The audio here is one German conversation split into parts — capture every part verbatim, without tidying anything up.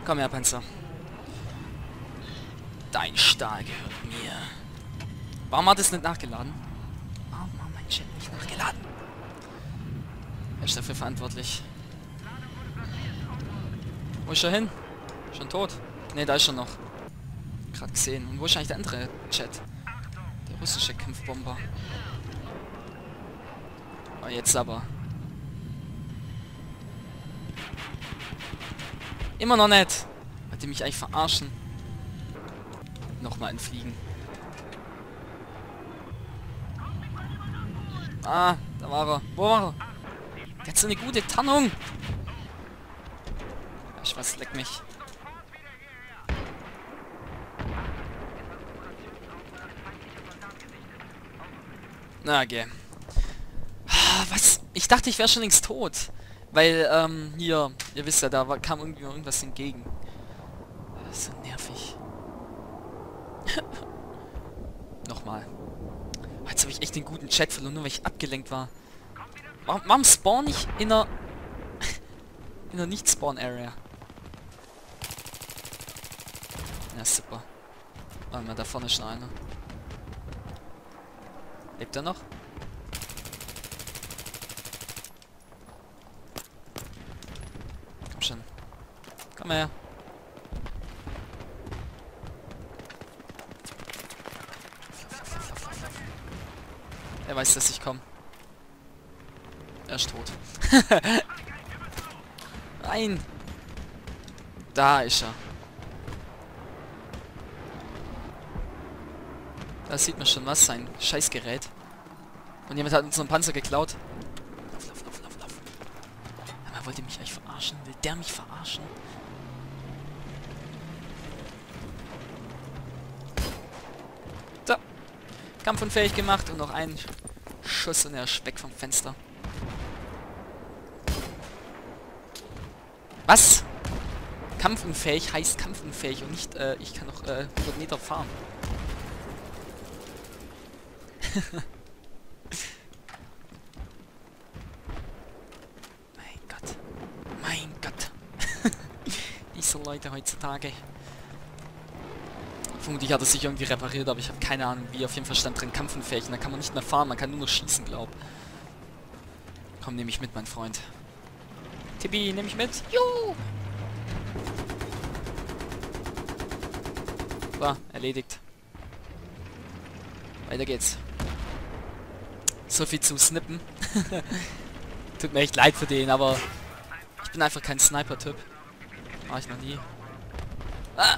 Komm her, Panzer. Dein Stahl gehört mir. Warum hat es nicht nachgeladen? Warum hat mein Chat nicht nachgeladen? Wer ist dafür verantwortlich? Wo ist er hin? Schon tot? Ne, da ist er noch. Gerade gesehen. Und wo ist eigentlich der andere Chat? Der russische Kampfbomber. Oh, jetzt aber. Immer noch nicht. Wollt ihr mich eigentlich verarschen? Nochmal entfliegen. Ah, da war er. Wo war er? Der hat so eine gute Tarnung. Ich was, leck mich. Na, okay. Was? Ich dachte, ich wäre schon längst tot. Weil, ähm, hier, ihr wisst ja, da war, kam irgendwie noch irgendwas entgegen. Das ist so nervig. Nochmal. Jetzt habe ich echt den guten Chat verloren, nur weil ich abgelenkt war. Warum, warum spawn ich in einer... in einer Nicht-Spawn-Area? Ja, super. Warte mal, da vorne ist noch einer. Lebt er noch? Komm schon. Komm her. Er weiß, dass ich komme. Er ist tot. Nein! Da ist er. Da sieht man schon was, sein Scheißgerät. Und jemand hat uns einen Panzer geklaut. Lauf, lauf, lauf, lauf, lauf. Aber wollt ihr mich eigentlich verarschen? Will der mich verarschen? So. Kampfunfähig gemacht und noch ein Schuss und er ist weg vom Fenster. Was? Kampfunfähig heißt kampfunfähig und nicht, äh, ich kann noch äh, hundert Meter fahren. Mein Gott. Mein Gott. Diese Leute heutzutage. Vermutlich hat er sich irgendwie repariert, aber ich habe keine Ahnung wie. Auf jeden Fall stand drin kampfunfähig und da kann man nicht mehr fahren, man kann nur noch schießen, glaub. Komm, nehme ich mit, mein Freund. Tibi, nehme ich mit. Juhu! So, erledigt. Weiter geht's. So viel zum Snippen. Tut mir echt leid für den, aber ich bin einfach kein Sniper-Typ. War ich noch nie. Ah!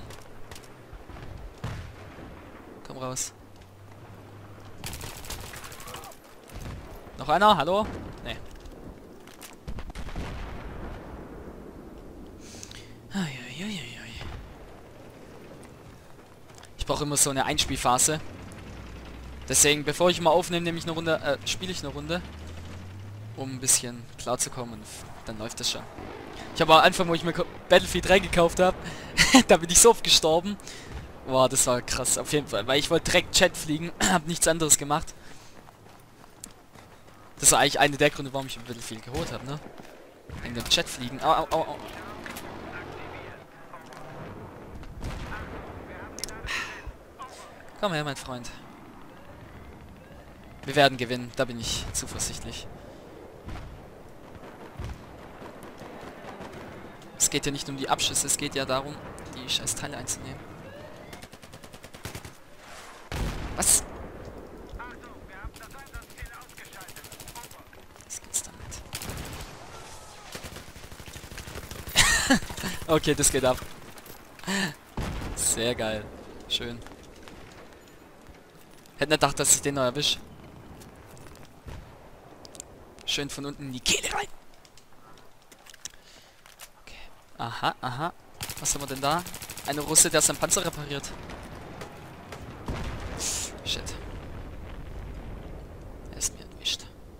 Komm raus. Noch einer? Hallo? Nee. Ich brauche immer so eine Einspielphase. Deswegen, bevor ich mal aufnehme, nehme ich eine Runde, äh, spiele ich eine Runde, um ein bisschen klar zu kommen und dann läuft das schon. Ich habe am Anfang, wo ich mir Battlefield drei gekauft habe, da bin ich so oft gestorben. Boah, das war krass, auf jeden Fall, weil ich wollte direkt Chat fliegen, habe nichts anderes gemacht. Das war eigentlich einer der Gründe, warum ich Battlefield geholt habe, ne? Wegen dem Chat fliegen. Au, au, au, au. Komm her, mein Freund. Wir werden gewinnen, da bin ich zuversichtlich. Es geht ja nicht um die Abschüsse, es geht ja darum, die scheiß Teile einzunehmen. Was? Was gibt's damit? Okay, das geht ab. Sehr geil. Schön. Hätte nicht gedacht, dass ich den noch erwische. Schön von unten in die Kehle rein. Okay. Aha, aha. Was haben wir denn da? Eine Russe, der seinen Panzer repariert. Shit. Er ist mir entwischt.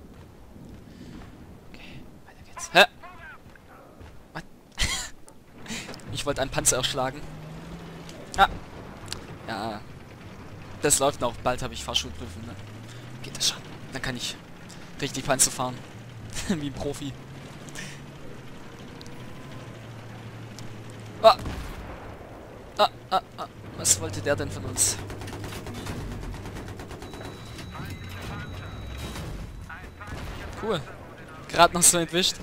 Okay, weiter geht's. Hä? Was? Ich wollte einen Panzer erschlagen. Ah. Ja. Das läuft noch. Bald habe ich Fahrschulprüfung, ne? Geht das schon. Dann kann ich richtig Panzer fahren. Wie ein Profi. Ah. Ah, ah, ah. Was wollte der denn von uns? Cool. Gerade noch so entwischt.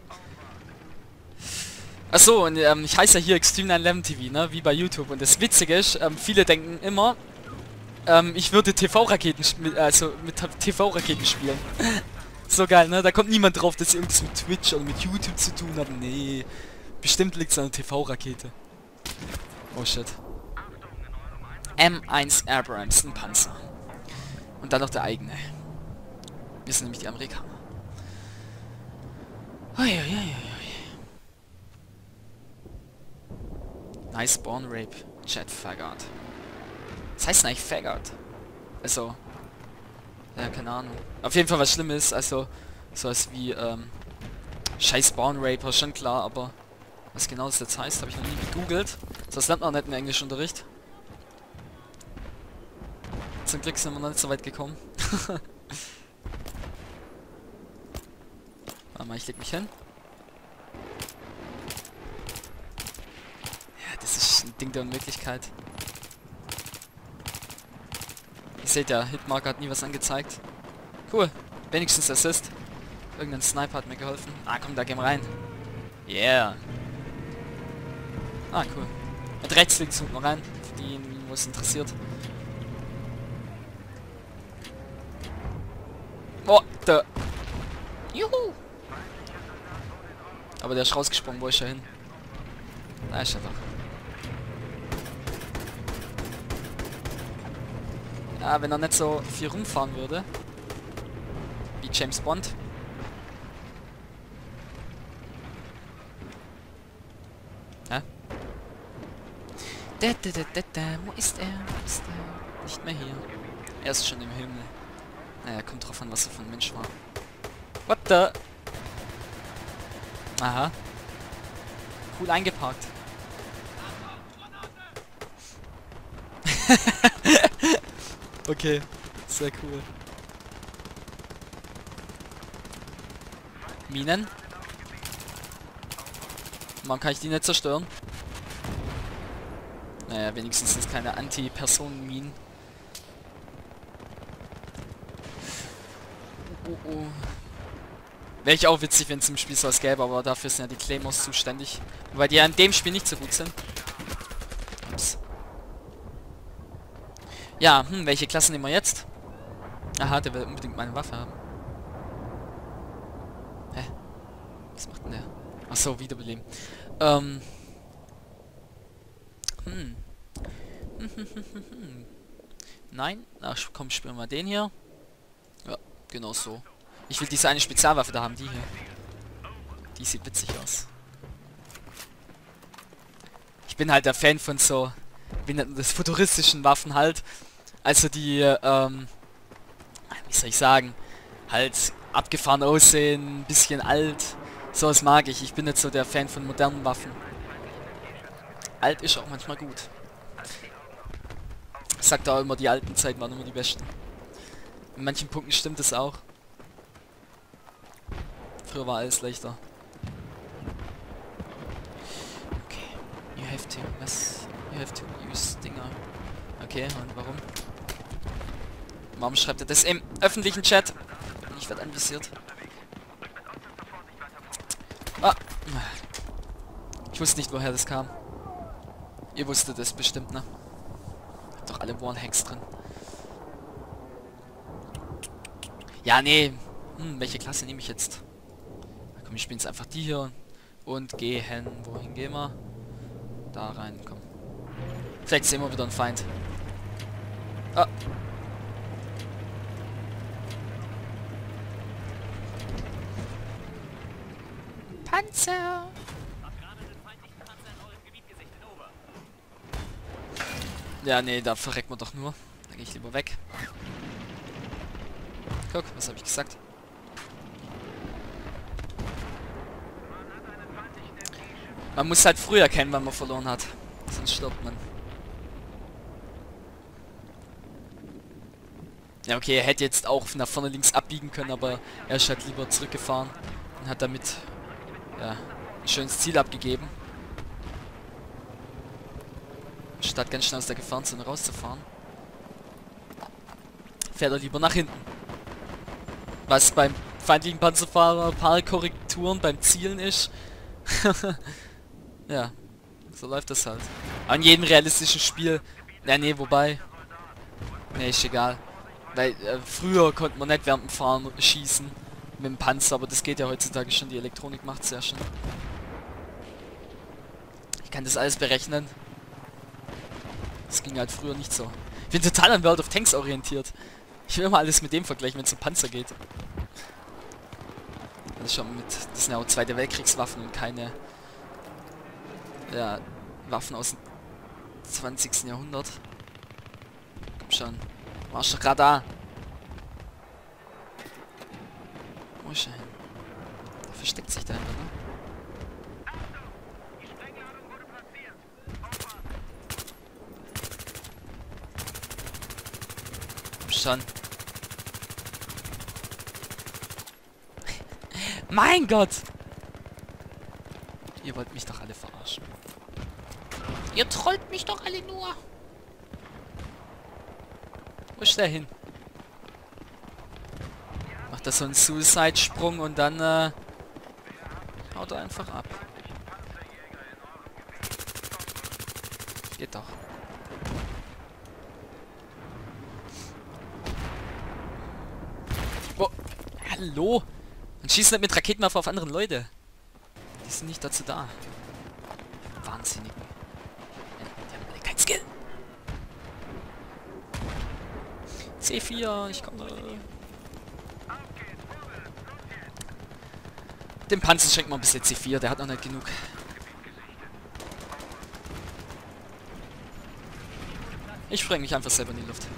Achso, und ähm, ich heiße ja hier Extreme neun elf T V, ne? Wie bei YouTube. Und das Witzige ist, ähm, viele denken immer, ähm, ich würde T V-Raketen, also mit T V-Raketen spielen. So geil, ne? Da kommt niemand drauf, dass sie irgendwas mit Twitch oder mit YouTube zu tun haben. Nee. Bestimmt liegt es an der T V-Rakete. Oh shit. M eins Abrams, ein Panzer. Und dann noch der eigene. Wir sind nämlich die Amerikaner. Uiuiuiui. Nice Born Rape. Chat Faggot. Was heißt denn eigentlich Faggot? Also. Ja, keine Ahnung. Auf jeden Fall was Schlimmes. Also, sowas wie, ähm. Scheiß Born Rape, schon klar, aber. Was genau das jetzt heißt, habe ich noch nie gegoogelt. Das lernt man nicht im Englischunterricht. Zum Glück sind wir noch nicht so weit gekommen. Warte mal, ich leg mich hin. Ja, das ist ein Ding der Unmöglichkeit. Ihr seht ja, Hitmarker hat nie was angezeigt. Cool, wenigstens Assist. Irgendein Sniper hat mir geholfen. Ah komm, da gehen wir rein. Yeah. Ah, cool. Und rechts links unten rein, für diejenigen, wo es interessiert. Oh, da. Juhu. Aber der ist rausgesprungen, wo ist er hin? Da ist er doch. Ja, wenn er nicht so viel rumfahren würde. Wie James Bond. Hä? Da, da, da, da, da. Wo ist er? Wo ist er? Nicht mehr hier. Er ist schon im Himmel. Naja, kommt drauf an, was er für ein Mensch war. What the? Aha. Cool eingeparkt. Okay, sehr cool. Minen? Warum kann ich die nicht zerstören? Naja, wenigstens sind es keine Anti-Personen-Minen. Oh, oh. Wäre ich auch witzig, wenn es im Spiel sowas gäbe, aber dafür sind ja die Claymores zuständig. Wobei die ja in dem Spiel nicht so gut sind. Ups. Ja, hm, welche Klasse nehmen wir jetzt? Aha, der will unbedingt meine Waffe haben. Hä? Was macht denn der? Achso, wiederbeleben. Ähm. Hm. Nein? Ach komm, spielen wir mal den hier. Ja, genau so. Ich will diese eine Spezialwaffe da haben, die hier. Die sieht witzig aus. Ich bin halt der Fan von so, wie nennt man das, futuristischen Waffen halt. Also die, ähm, wie soll ich sagen, halt abgefahren aussehen, ein bisschen alt. Sowas mag ich. Ich bin nicht so der Fan von modernen Waffen. Alt ist auch manchmal gut. Ich sag da auch immer, die alten Zeiten waren immer die besten. In manchen Punkten stimmt es auch. Früher war alles leichter. Okay. You have to... Was? You have to use Dinger. Okay, und warum? Warum schreibt er das im öffentlichen Chat? Ich werde anvisiert. Ah! Ich wusste nicht, woher das kam. Ihr wusstet es bestimmt, ne? Habt doch alle Wallhacks drin. Ja, nee. Hm, welche Klasse nehme ich jetzt? Na komm, ich spiele jetzt einfach die hier. Und gehen. Wohin gehen wir? Da rein, komm. Vielleicht sehen wir wieder einen Feind. Ah. Panzer! Ja, nee, da verreckt man doch nur. Dann gehe ich lieber weg. Guck, was habe ich gesagt? Man muss halt früh erkennen, wann man verloren hat. Sonst stirbt man. Ja, okay, er hätte jetzt auch nach vorne links abbiegen können, aber er ist halt lieber zurückgefahren und hat damit ja, ein schönes Ziel abgegeben. Statt ganz schnell aus der Gefahrenzone rauszufahren, fährt er lieber nach hinten. Was beim feindlichen Panzerfahrer ein paar Korrekturen beim Zielen ist. Ja, so läuft das halt. An jedem realistischen Spiel. Ja, nee, wobei. Nee, ist egal. Weil äh, früher konnte man nicht während dem Fahren schießen mit dem Panzer, aber das geht ja heutzutage schon. Die Elektronik macht es ja schon. Ich kann das alles berechnen. Das ging halt früher nicht so. Ich bin total an World of Tanks orientiert. Ich will immer alles mit dem vergleichen, wenn es um Panzer geht. Das ist schon mit, das sind ja auch Zweite Weltkriegswaffen und keine ja, Waffen aus dem zwanzigsten Jahrhundert. Komm schon. Warst doch gerade da. Wo ist er hin? Der versteckt sich dahinter, ne? Komm schon. Mein Gott! Ihr wollt mich doch alle verarschen. Ihr trollt mich doch alle nur. Wo ist der hin? Macht das so einen Suicide-Sprung und dann äh, haut er einfach ab. Geht doch. Oh, hallo? Man schießt nicht mit Raketenwerfer auf andere Leute. Die sind nicht dazu da. Wahnsinnig. Die haben alle kein Skill. C vier, ich komme. Dem Panzer schenkt man ein bisschen C vier, der hat noch nicht genug. Ich spreng mich einfach selber in die Luft.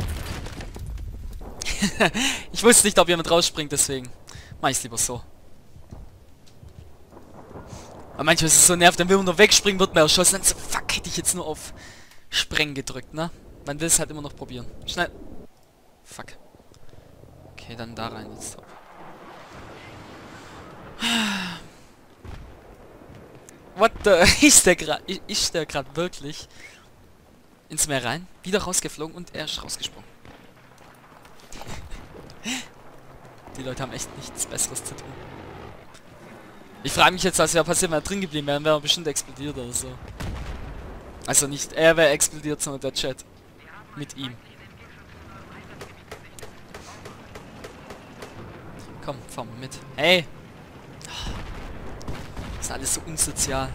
Ich wusste nicht, ob jemand rausspringt, deswegen mach ich's lieber so. Aber manchmal ist es so nervt, dann will man noch wegspringen, wird man erschossen, dann so, fuck, hätte ich jetzt nur auf Sprengen gedrückt, ne? Man will es halt immer noch probieren. Schnell. Fuck. Okay, dann da rein jetzt. What the... Ist der gerade... Ist der gerade wirklich ins Meer rein? Wieder rausgeflogen und er ist rausgesprungen. Die Leute haben echt nichts Besseres zu tun. Ich frage mich jetzt, was wäre passiert, wenn er drin geblieben wäre, wäre er bestimmt explodiert oder so. Also nicht er wäre explodiert, sondern der Chat. Mit ihm. Komm, fahr mal mit. Hey! Das ist alles so unsozial.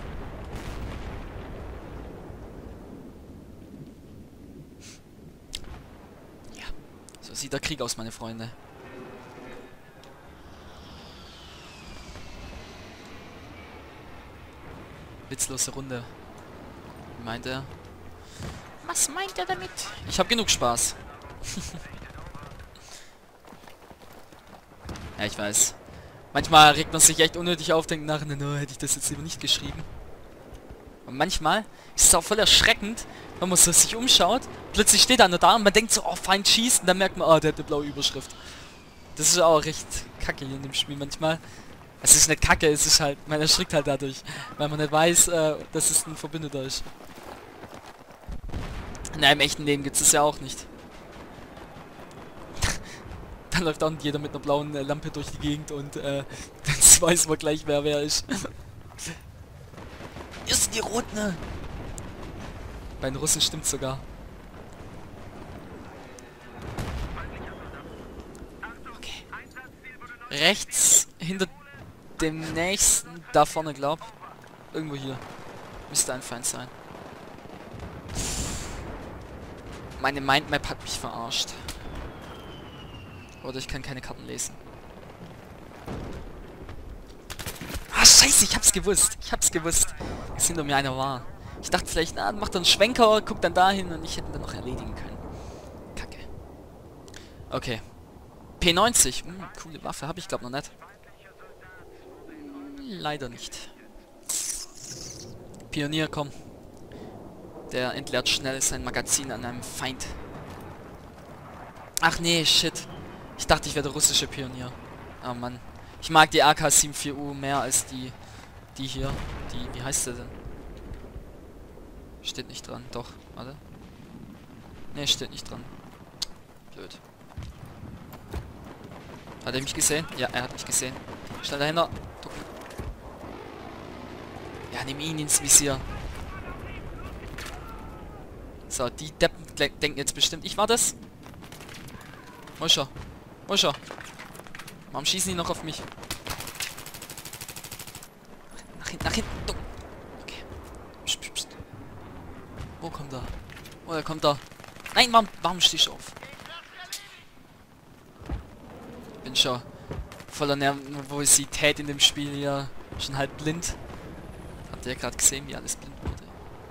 Ja, so sieht der Krieg aus, meine Freunde. Witzlose Runde. Wie meint er? Was meint er damit? Ich habe genug Spaß. Ja, ich weiß. Manchmal regt man sich echt unnötig auf, denkt nach, no, hätte ich das jetzt lieber nicht geschrieben. Und manchmal ist es auch voll erschreckend, wenn man so sich umschaut, plötzlich steht einer da und man denkt so, oh, Feind schießt, und dann merkt man, oh, der hat eine blaue Überschrift. Das ist auch recht kacke hier in dem Spiel manchmal. Es ist nicht kacke, es ist halt, man erschrickt halt dadurch, weil man nicht weiß, äh, dass es ein Verbündeter ist. In einem echten Leben gibt es ja auch nicht. Dann läuft auch jeder mit einer blauen äh, Lampe durch die Gegend und äh, dann weiß man gleich, wer wer ist. Ist die rot, ne? Bei den Russen stimmt sogar. Okay. Rechts hinter dem nächsten, da vorne glaub. Irgendwo hier. Müsste ein Feind sein. Meine Mindmap hat mich verarscht. Oder ich kann keine Karten lesen. Ah, scheiße, ich hab's gewusst. Ich hab's gewusst. Dass hinter mir einer war. Ich dachte vielleicht, na, macht er einen Schwenker, guckt dann dahin und ich hätte ihn dann noch erledigen können. Kacke. Okay. P neunzig. Hm, coole Waffe, habe ich glaube noch nicht. Leider nicht. Pionier, komm. Der entleert schnell sein Magazin an einem Feind. Ach nee, shit. Ich dachte, ich wäre der russische Pionier. Oh Mann. Ich mag die A K vierundsiebzig U mehr als die... Die hier. Die... Wie heißt der denn? Steht nicht dran. Doch, warte. Ne, steht nicht dran. Blöd. Hat er mich gesehen? Ja, er hat mich gesehen. Schnell dahinter. Ducken. Ja, nimm ihn ins Visier. So, die Deppen denken jetzt bestimmt, ich war das. Wo ist er? Wo ist er? Warum schießen die noch auf mich? Nach hinten, nach hinten. Duck. Okay. Psst, psst, psst. Wo kommt er? Oh, er kommt da. Nein, warum, warum stehst du auf? Bin schon voller Nervosität in dem Spiel hier. Schon halb blind. Habt ihr ja gerade gesehen, wie alles blind wurde.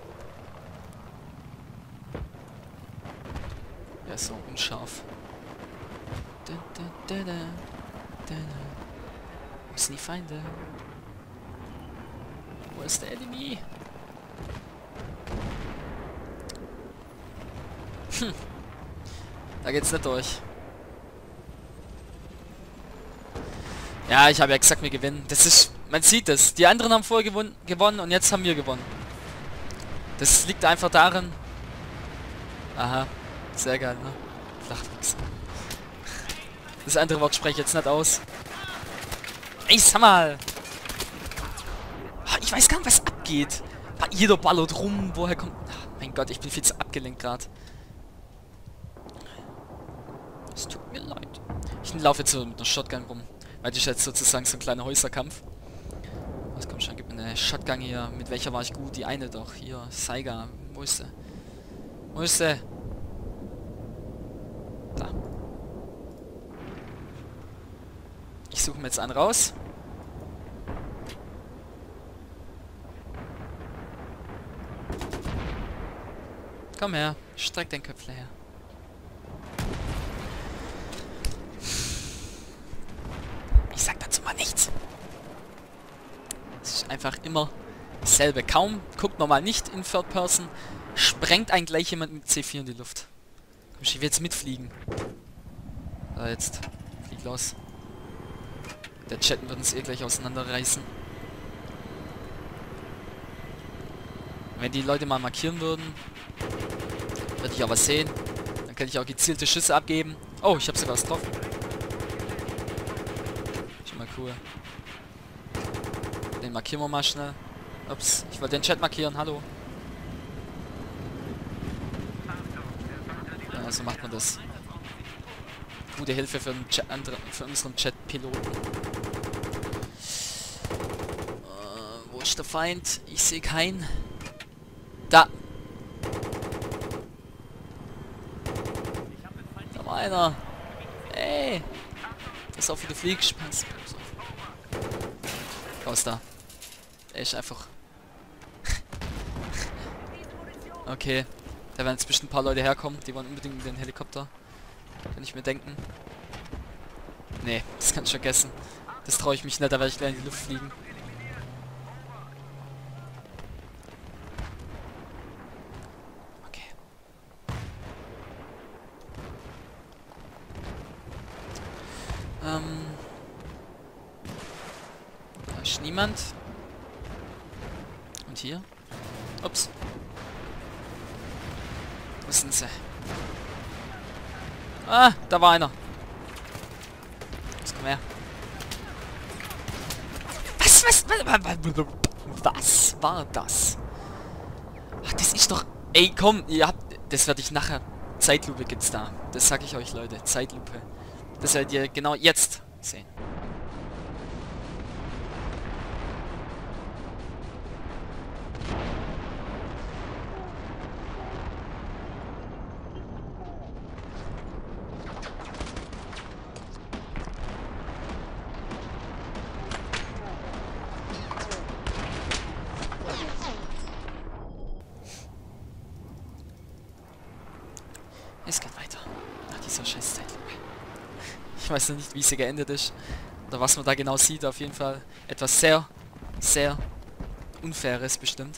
Ja, so unscharf. Da, da, da, da, da, da. Wo sind die Feinde? Wo ist der Enemy? Hm. Da geht's nicht durch. Ja, ich habe ja gesagt, wir gewinnen. Das ist, man sieht es. Die anderen haben vorher gewon gewonnen und jetzt haben wir gewonnen. Das liegt einfach daran. Aha, sehr geil, ne? Flachwachs. Das andere Wort spreche ich jetzt nicht aus. Ey, sag mal! Ich weiß gar nicht, was abgeht. Jeder ballert rum, woher kommt... Ach, mein Gott, ich bin viel zu abgelenkt gerade. Es tut mir leid. Ich laufe jetzt so mit einer Shotgun rum. Weil das ist jetzt sozusagen so ein kleiner Häuserkampf. Was kommt schon? Gib mir eine Shotgun hier. Mit welcher war ich gut? Die eine doch. Hier, Saiga. Wo ist sie? Wo ist sie? Da. Ich suche mir jetzt einen raus. Komm her. Streck dein Köpfle her. Ich sag dazu mal nichts. Es ist einfach immer dasselbe. Kaum guckt man mal nicht in Third Person, sprengt einen gleich jemand mit C vier in die Luft. Komm, ich will jetzt mitfliegen. So, jetzt. Flieg los. Der Chat wird uns eh gleich auseinanderreißen. Wenn die Leute mal markieren würden, würde ich aber sehen. Dann könnte ich auch gezielte Schüsse abgeben. Oh, ich habe sogar was getroffen. Mal cool. Den markieren wir mal schnell. Ups, ich wollte den Chat markieren, hallo. Ja, so macht man das. Gute Hilfe für, den Chat, andere, für unseren Chat-Piloten. Äh, wo ist der Feind? Ich sehe keinen. Da! Da war einer. Ey! Das ist auch wieder Fliegspaß. Raus da. Er ist einfach... Okay. Da werden jetzt bestimmt ein paar Leute herkommen. Die wollen unbedingt in den Helikopter. Kann ich mir denken. Nee, das kann ich vergessen. Das traue ich mich nicht, da werde ich gleich in die Luft fliegen. Okay. Ähm... Da ist niemand. Und hier? Ups. Wo sind sie? Ah, da war einer. Jetzt komm her. Was, was, was, was war das? Ach, das ist doch... Ey, komm, ihr habt... Das werde ich nachher... Zeitlupe gibt's da. Das sag ich euch, Leute. Zeitlupe. Das werdet ihr genau jetzt sehen. Es geht weiter. Nach dieser scheiß Zeitlupe. Ich weiß noch nicht, wie sie geendet ist. Oder was man da genau sieht. Auf jeden Fall etwas sehr, sehr Unfaires bestimmt.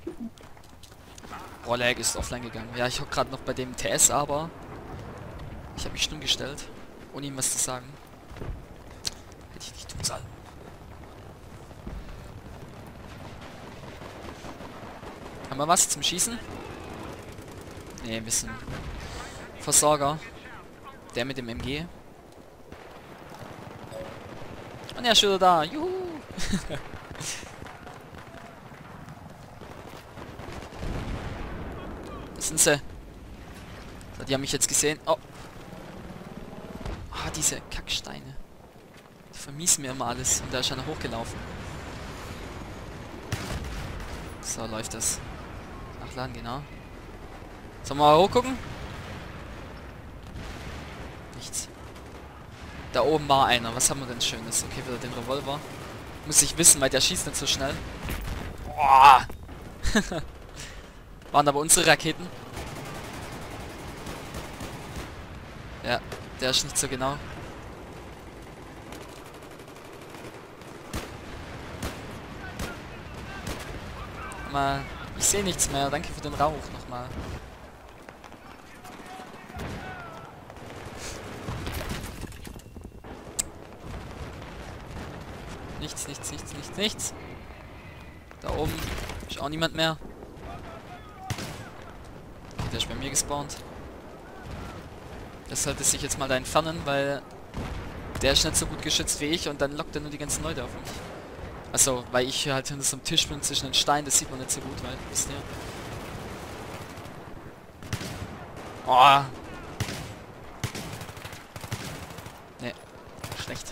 Rohrlag ist offline gegangen. Ja, ich hocke gerade noch bei dem T S, aber ich habe mich stumm gestellt, ohne ihm was zu sagen. Hätte ich nicht tun sollen. Haben wir was zum Schießen? Ne, ein bisschen Versorger. Der mit dem M G. Und er ist wieder da. Juhu. Da sind sie. So, die haben mich jetzt gesehen. Oh. Ah, diese Kacksteine. Die vermiesen mir immer alles. Und da ist einer hochgelaufen. So läuft das. Nachladen, genau. Sollen wir mal hochgucken? Nichts. Da oben war einer. Was haben wir denn Schönes? Okay, wieder den Revolver. Muss ich wissen, weil der schießt nicht so schnell. Boah. Waren aber unsere Raketen. Ja, der ist nicht so genau. Mal, ich sehe nichts mehr. Danke für den Rauch nochmal. Nichts, nichts, nichts, nichts, nichts. Da oben ist auch niemand mehr. Okay, der ist bei mir gespawnt. Das sollte sich jetzt mal da entfernen, weil der ist nicht so gut geschützt wie ich und dann lockt er nur die ganzen Leute auf mich. Also, weil ich halt hinter so einem Tisch bin zwischen den Steinen, das sieht man nicht so gut, weil, wisst ihr. Oh. Ne, schlecht.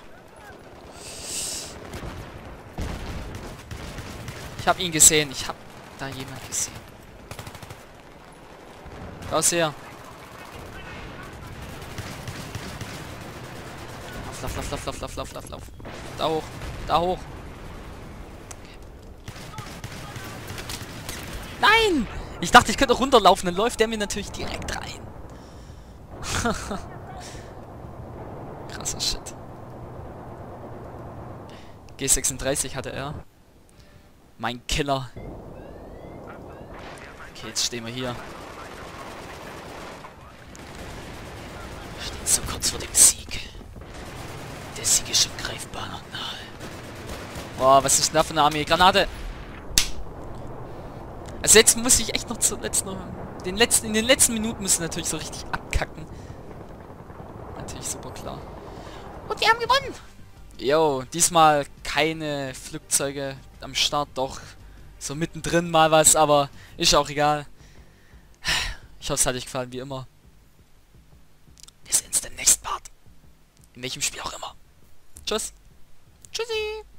Ich habe ihn gesehen, ich habe da jemand gesehen. Raus her. Lauf, lauf, lauf, lauf, lauf, lauf, lauf, lauf. Da hoch, da hoch. Nein! Ich dachte, ich könnte runterlaufen, dann läuft der mir natürlich direkt rein. Krasser Shit. G sechsunddreißig hatte er. Mein Killer. Okay, jetzt stehen wir hier. Wir stehen so kurz vor dem Sieg. Der Sieg ist schon greifbar und nahe. Boah, was ist denn da für eine Armee? Granate! Also jetzt muss ich echt noch zuletzt noch... Den letzten, in den letzten Minuten müssen wir natürlich so richtig abkacken. Natürlich super klar. Und wir haben gewonnen! Jo, diesmal keine Flugzeuge am Start, doch. So mittendrin mal was, aber ist auch egal. Ich hoffe, es hat euch gefallen, wie immer. Wir sehen uns im nächsten Part. In welchem Spiel auch immer. Tschüss. Tschüssi.